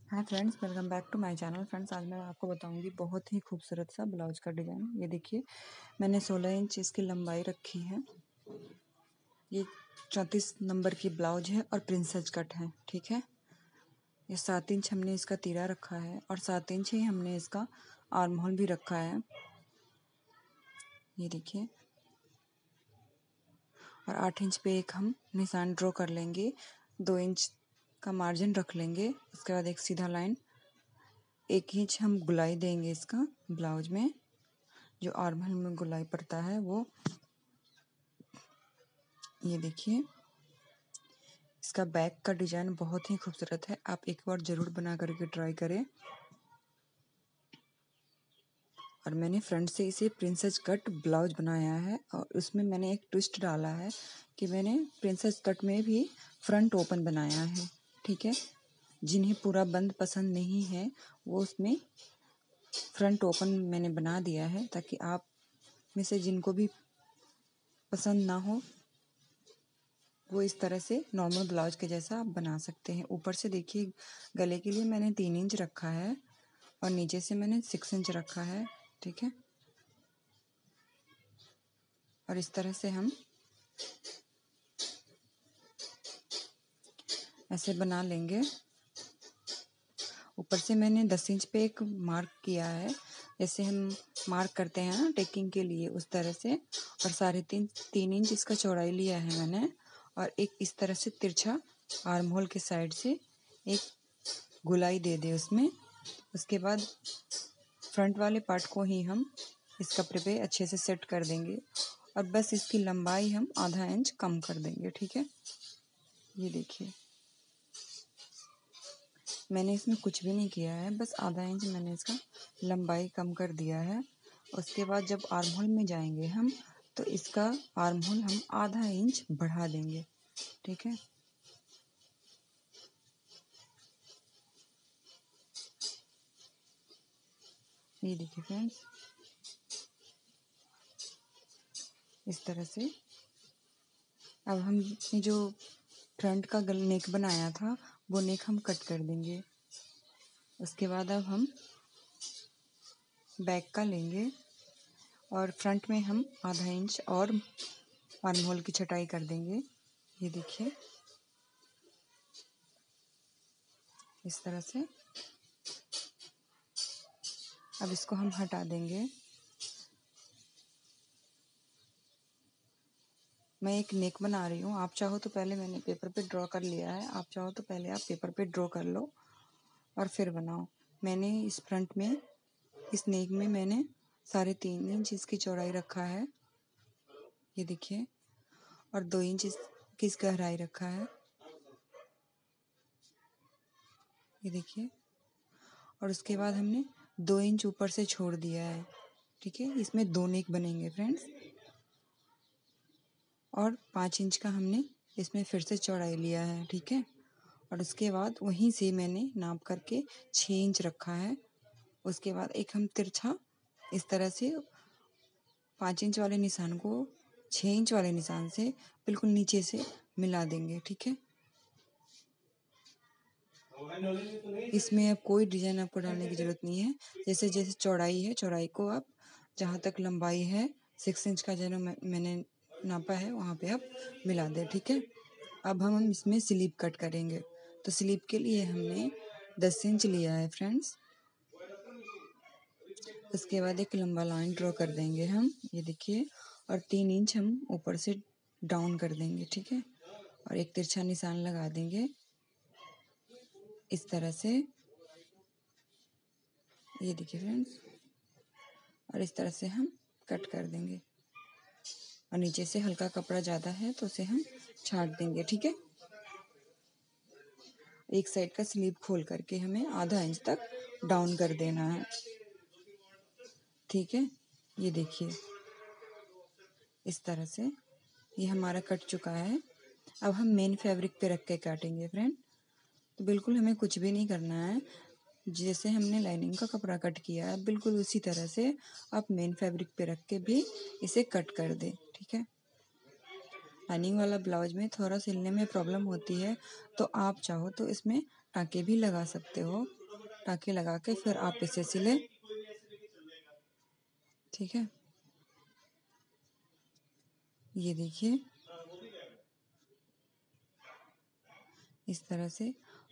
Hi friends, welcome back to my channel. Friends, आज मैं आपको बताऊंगी बहुत ही खूबसूरत सा ब्लाउज का डिज़ाइन। ये देखिए, मैंने 16 इंच इसकी लंबाई रखी है। ये 34 नंबर की ब्लाउज है और प्रिंसेस कट है। ठीक है, ये 7 इंच हमने इसका तीरा रखा है और 7 इंच ही हमने इसका आर्म होल भी रखा है। ये देखिए, और 8 इंच पे एक हम निशान ड्रॉ कर लेंगे। 2 इंच का मार्जिन रख लेंगे। उसके बाद एक सीधा लाइन, 1 इंच हम गुलाई देंगे इसका ब्लाउज में। जो आर्म होल में गुलाई पड़ता है वो, ये देखिए, इसका बैक का डिजाइन बहुत ही खूबसूरत है। आप एक बार जरूर बना करके ट्राई करें। और मैंने फ्रंट से इसे प्रिंसेस कट ब्लाउज बनाया है और उसमें मैंने एक ट्विस्ट डाला है कि मैंने प्रिंसेस कट में भी फ्रंट ओपन बनाया है। ठीक है, जिन्हें पूरा बंद पसंद नहीं है वो उसमें फ्रंट ओपन मैंने बना दिया है, ताकि आप में से जिनको भी पसंद ना हो वो इस तरह से नॉर्मल ब्लाउज के जैसा आप बना सकते हैं। ऊपर से देखिए, गले के लिए मैंने 3 इंच रखा है और नीचे से मैंने 6 इंच रखा है। ठीक है, और इस तरह से हम ऐसे बना लेंगे। ऊपर से मैंने 10 इंच पे एक मार्क किया है, जैसे हम मार्क करते हैं ना टेकिंग के लिए, उस तरह से। और 3.5 इंच इसका चौड़ाई लिया है मैंने, और एक इस तरह से तिरछा आर्म होल के साइड से एक गुलाई दे दे उसमें। उसके बाद फ्रंट वाले पार्ट को ही हम इस कपड़े पे अच्छे से सेट कर देंगे और बस इसकी लंबाई हम आधा इंच कम कर देंगे। ठीक है, ये देखिए, मैंने इसमें कुछ भी नहीं किया है, बस आधा इंच मैंने इसका लंबाई कम कर दिया है। उसके बाद जब आर्म होल में जाएंगे हम, तो इसका आर्म होल हम आधा इंच बढ़ा देंगे। ठीक है, ये देखिए फ्रेंड्स, इस तरह से। अब हम ये जो फ्रंट का गल नेक बनाया था वो नेक हम कट कर देंगे। उसके बाद अब हम बैक का लेंगे और फ्रंट में हम आधा इंच और आर्म होल की छटाई कर देंगे। ये देखिए, इस तरह से। अब इसको हम हटा देंगे। मैं एक नेक बना रही हूँ, आप चाहो तो पहले मैंने पेपर पे ड्रॉ कर लिया है, आप चाहो तो पहले आप पेपर पे ड्रॉ कर लो और फिर बनाओ। मैंने इस फ्रंट में, इस नेक में मैंने 3.5 इंच इसकी चौड़ाई रखा है। ये देखिए, और 2 इंच इसकी गहराई रखा है। ये देखिए, और उसके बाद हमने 2 इंच ऊपर से छोड़ दिया है। ठीक है, इसमें 2 नेक बनेंगे फ्रेंड्स। और 5 इंच का हमने इसमें फिर से चौड़ाई लिया है। ठीक है, और उसके बाद वहीं से मैंने नाप करके 6 इंच रखा है। उसके बाद एक हम तिरछा इस तरह से 5 इंच वाले निशान को 6 इंच वाले निशान से बिल्कुल नीचे से मिला देंगे। ठीक है, इसमें अब कोई डिजाइन आपको डालने की जरूरत नहीं है। जैसे जैसे चौड़ाई है, चौड़ाई को आप जहाँ तक लंबाई है 6 इंच का जो मैंने नापा है वहाँ पे आप मिला दें। ठीक है, अब हम इसमें स्लीप कट करेंगे। तो स्लीप के लिए हमने 10 इंच लिया है फ्रेंड्स। उसके बाद एक लंबा लाइन ड्रॉ कर देंगे हम, ये देखिए, और 3 इंच हम ऊपर से डाउन कर देंगे। ठीक है, और एक तिरछा निशान लगा देंगे इस तरह से। ये देखिए फ्रेंड्स, और इस तरह से हम कट कर देंगे और नीचे से हल्का कपड़ा ज़्यादा है तो उसे हम छाट देंगे। ठीक है, एक साइड का स्लीव खोल करके हमें आधा इंच तक डाउन कर देना है। ठीक है, ये देखिए, इस तरह से ये हमारा कट चुका है। अब हम मेन फैब्रिक पे रख के काटेंगे फ्रेंड। तो बिल्कुल हमें कुछ भी नहीं करना है, जैसे हमने लाइनिंग का कपड़ा कट किया है बिल्कुल उसी तरह से आप मेन फैब्रिक पे रख के भी इसे कट कर दें। ठीक है, लाइनिंग वाला ब्लाउज में थोड़ा सिलने में प्रॉब्लम होती है, तो आप चाहो तो इसमें टाँके भी लगा सकते हो। टाँके लगा के फिर आप इसे सिले। ठीक है, ये देखिए इस तरह से।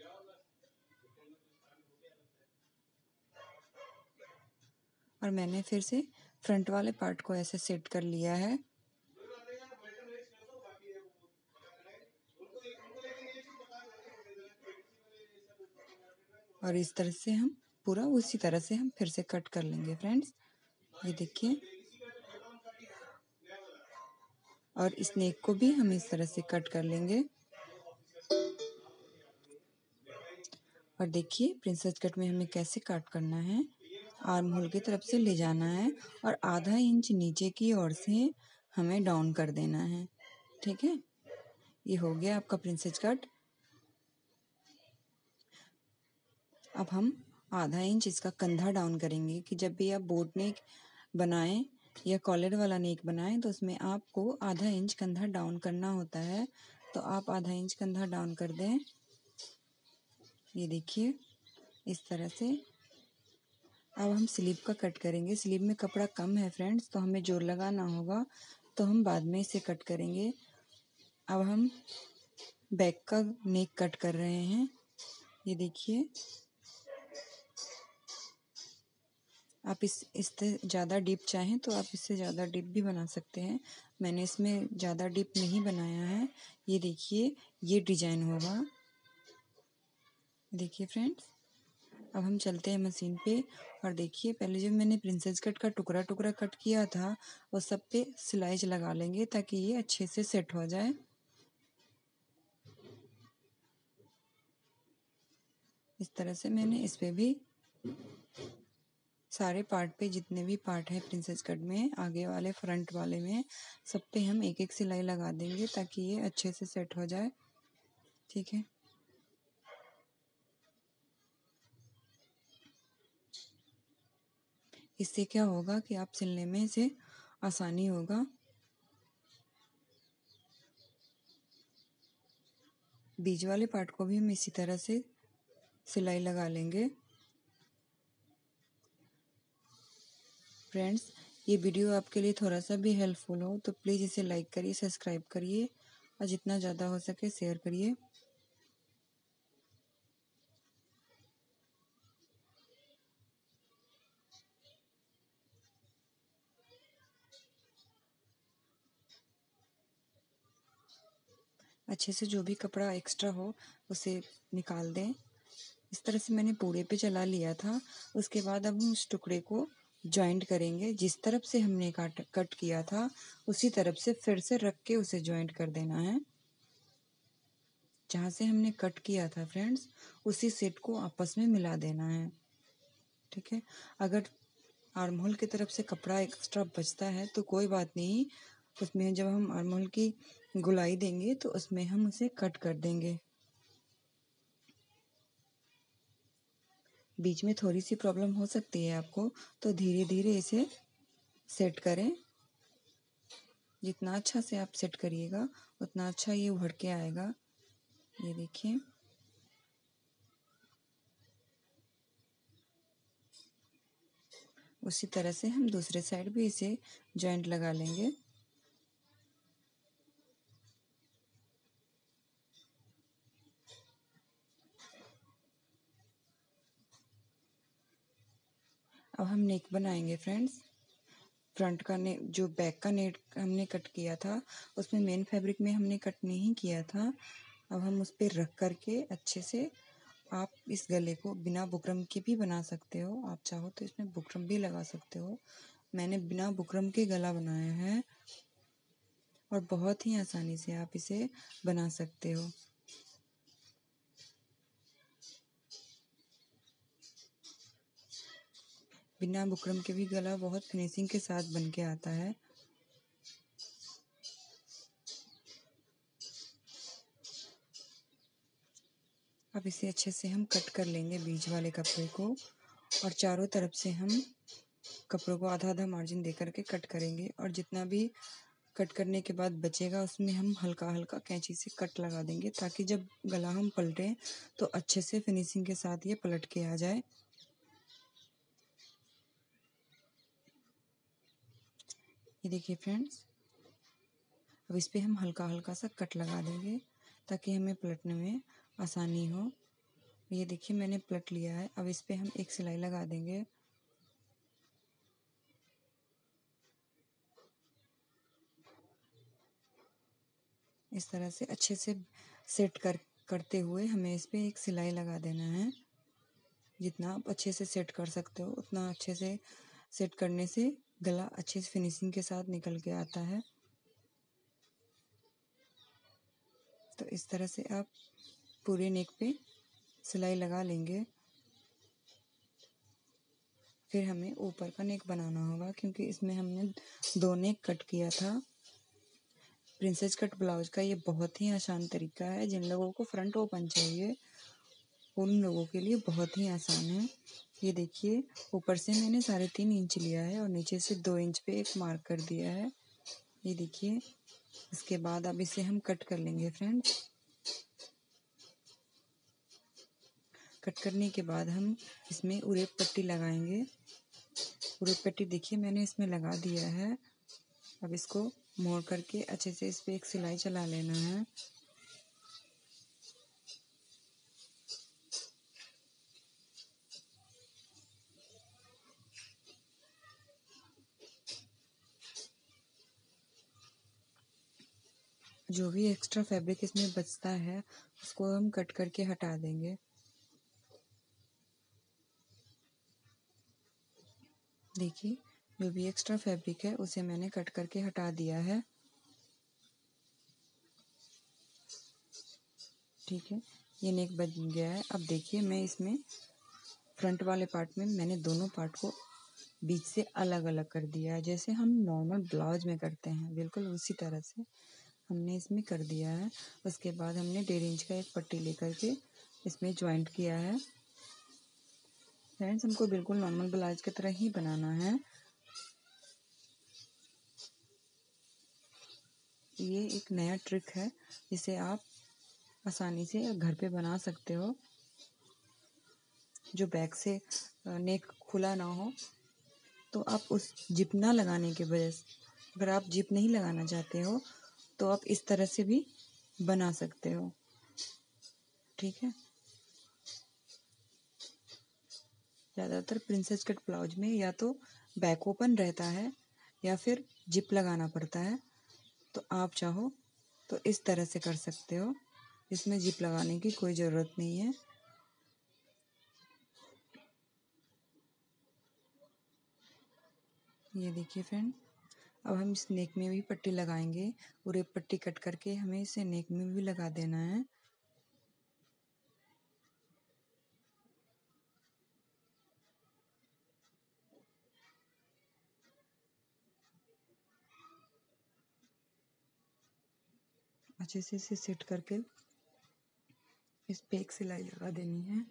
और मैंने फिर से फ्रंट वाले पार्ट को ऐसे सेट कर लिया है। और इस तरह से हम पूरा उसी तरह से हम फिर से कट कर लेंगे फ्रेंड्स, ये देखिए। और इस नेक को भी हम इस तरह से कट कर लेंगे। और देखिए प्रिंसेस कट में हमें कैसे कट करना है। आर्म होल की तरफ से ले जाना है और आधा इंच नीचे की ओर से हमें डाउन कर देना है। ठीक है, ये हो गया आपका प्रिंसेस कट। अब हम आधा इंच इसका कंधा डाउन करेंगे कि जब भी आप बोट नेक बनाएं या कॉलर वाला नेक बनाएं तो उसमें आपको आधा इंच कंधा डाउन करना होता है। तो आप आधा इंच कंधा डाउन कर दें, ये देखिए इस तरह से। अब हम स्लीव का कट करेंगे। स्लीव में कपड़ा कम है फ्रेंड्स, तो हमें जोड़ लगाना होगा, तो हम बाद में इसे कट करेंगे। अब हम बैक का नेक कट कर रहे हैं, ये देखिए। आप इससे ज़्यादा डीप चाहें तो आप इससे ज़्यादा डीप भी बना सकते हैं। मैंने इसमें ज़्यादा डीप नहीं बनाया है। ये देखिए ये डिजाइन होगा, देखिए फ्रेंड्स। अब हम चलते हैं मशीन पे और देखिए पहले जो मैंने प्रिंसेस कट का टुकड़ा टुकड़ा कट किया था वो सब पे सिलाई लगा लेंगे ताकि ये अच्छे से सेट हो जाए। इस तरह से मैंने इस पे भी सारे पार्ट पे जितने भी पार्ट है प्रिंसेस कट में, आगे वाले फ्रंट वाले में, सब पे हम एक एक सिलाई लगा देंगे ताकि ये अच्छे से सेट हो जाए। ठीक है, इससे क्या होगा कि आप सिलने में इसे आसानी होगा। बीच वाले पार्ट को भी हम इसी तरह से सिलाई लगा लेंगे। फ्रेंड्स, ये वीडियो आपके लिए थोड़ा सा भी हेल्पफुल हो तो प्लीज़ इसे लाइक करिए, सब्सक्राइब करिए और जितना ज़्यादा हो सके शेयर करिए। अच्छे से जो भी कपड़ा एक्स्ट्रा हो उसे निकाल दें। इस तरह से मैंने पूरे पे चला लिया था। उसके बाद अब हम उस टुकड़े को जॉइंट करेंगे। जिस तरफ से हमने कट किया था उसी तरफ से फिर से रख के उसे जॉइंट कर देना है। जहाँ से हमने कट किया था फ्रेंड्स उसी सेट को आपस में मिला देना है। ठीक है, अगर आर्म होल की तरफ से कपड़ा एक्स्ट्रा बचता है तो कोई बात नहीं, उसमें जब हम आर्म होल की गुलाई देंगे तो उसमें हम उसे कट कर देंगे। बीच में थोड़ी सी प्रॉब्लम हो सकती है आपको, तो धीरे धीरे इसे सेट करें। जितना अच्छा से आप सेट करिएगा उतना अच्छा ये उभर के आएगा, ये देखिए। उसी तरह से हम दूसरे साइड भी इसे जॉइंट लगा लेंगे। अब हम नेक बनाएंगे फ्रेंड्स। फ्रंट का नेक, जो बैक का नेक हमने कट किया था उसमें मेन फैब्रिक में हमने कट नहीं किया था। अब हम उस पर रख करके अच्छे से, आप इस गले को बिना बुकरम के भी बना सकते हो, आप चाहो तो इसमें बुकरम भी लगा सकते हो। मैंने बिना बुकरम के गला बनाया है और बहुत ही आसानी से आप इसे बना सकते हो। बिना बुकरम के भी गला बहुत फिनिशिंग के साथ बन के आता है। अब इसे अच्छे से हम कट कर लेंगे बीच वाले कपड़े को, और चारों तरफ से हम कपड़ों को आधा आधा मार्जिन दे करके कट करेंगे। और जितना भी कट करने के बाद बचेगा उसमें हम हल्का हल्का कैंची से कट लगा देंगे, ताकि जब गला हम पलटें तो अच्छे से फिनिशिंग के साथ ये पलट के आ जाए। ये देखिए फ्रेंड्स, अब इस पे हम हल्का हल्का सा कट लगा देंगे ताकि हमें पलटने में आसानी हो। ये देखिए मैंने पलट लिया है। अब इस पे हम एक सिलाई लगा देंगे। इस तरह से अच्छे से सेट करते हुए हमें इस पे एक सिलाई लगा देना है। जितना आप अच्छे से सेट कर सकते हो उतना अच्छे से सेट करने से गला अच्छे से फिनिशिंग के साथ निकल के आता है। तो इस तरह से आप पूरे नेक पे सिलाई लगा लेंगे। फिर हमें ऊपर का नेक बनाना होगा, क्योंकि इसमें हमने 2 नेक कट किया था। प्रिंसेस कट ब्लाउज का ये बहुत ही आसान तरीका है। जिन लोगों को फ्रंट ओपन चाहिए उन लोगों के लिए बहुत ही आसान है। ये देखिए, ऊपर से मैंने 3.5 इंच लिया है और नीचे से 2 इंच पे एक मार्क कर दिया है। ये देखिए, इसके बाद अब इसे हम कट कर लेंगे फ्रेंड्स। कट करने के बाद हम इसमें उरेप पट्टी लगाएंगे। उरेप पट्टी देखिए मैंने इसमें लगा दिया है। अब इसको मोड़ करके अच्छे से इस पे एक सिलाई चला लेना है। जो भी एक्स्ट्रा फैब्रिक इसमें बचता है उसको हम कट करके हटा देंगे। देखिए, जो भी एक्स्ट्रा फैब्रिक है उसे मैंने कट करके हटा दिया है। ठीक है, ये नेक बन गया है। अब देखिए, मैं इसमें फ्रंट वाले पार्ट में मैंने दोनों पार्ट को बीच से अलग अलग कर दिया है, जैसे हम नॉर्मल ब्लाउज में करते हैं बिल्कुल उसी तरह से हमने इसमें कर दिया है। उसके बाद हमने 1.5 इंच का एक पट्टी लेकर के इसमें ज्वाइंट किया है। फ्रेंड्स, हमको बिल्कुल नॉर्मल ब्लाउज की तरह ही बनाना है। ये एक नया ट्रिक है जिसे आप आसानी से घर पे बना सकते हो। जो बैक से नेक खुला ना हो तो आप उस जिप ना लगाने के वजह से, अगर आप जिप नहीं लगाना चाहते हो तो आप इस तरह से भी बना सकते हो। ठीक है, ज़्यादातर प्रिंसेस कट ब्लाउज में या तो बैक ओपन रहता है या फिर जिप लगाना पड़ता है। तो आप चाहो तो इस तरह से कर सकते हो, इसमें जिप लगाने की कोई ज़रूरत नहीं है। ये देखिए फ्रेंड, अब हम इस नेक में भी पट्टी लगाएंगे और एक पट्टी कट करके हमें इसे नेक में भी लगा देना है। अच्छे से इसे सेट करके इस पे एक सिलाई लगा देनी है।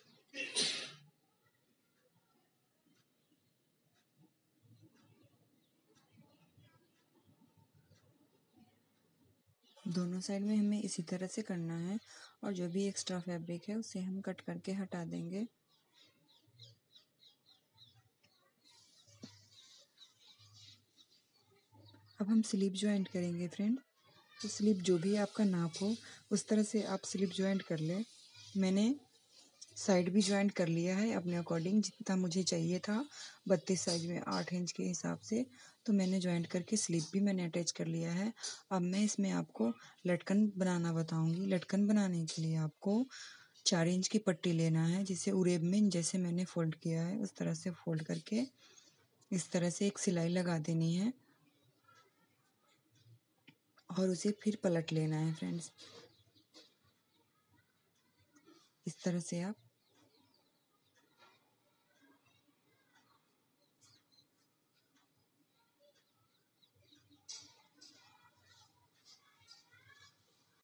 दोनों साइड में हमें इसी तरह से करना है और जो भी एक्स्ट्रा फैब्रिक है उसे हम कट करके हटा देंगे। अब हम स्लीव ज्वाइंट करेंगे फ्रेंड। तो स्लीव जो भी आपका नाप हो उस तरह से आप स्लीव ज्वाइंट कर लें। मैंने साइड भी ज्वाइंट कर लिया है अपने अकॉर्डिंग, जितना मुझे चाहिए था 32 साइज में 8 इंच के हिसाब से। तो मैंने ज्वाइंट करके स्लीव भी मैंने अटैच कर लिया है। अब मैं इसमें आपको लटकन बनाना बताऊंगी। लटकन बनाने के लिए आपको 4 इंच की पट्टी लेना है, जिसे उरेब में जैसे मैंने फोल्ड किया है उस तरह से फोल्ड करके इस तरह से एक सिलाई लगा देनी है और उसे फिर पलट लेना है फ्रेंड्स। इस तरह से आप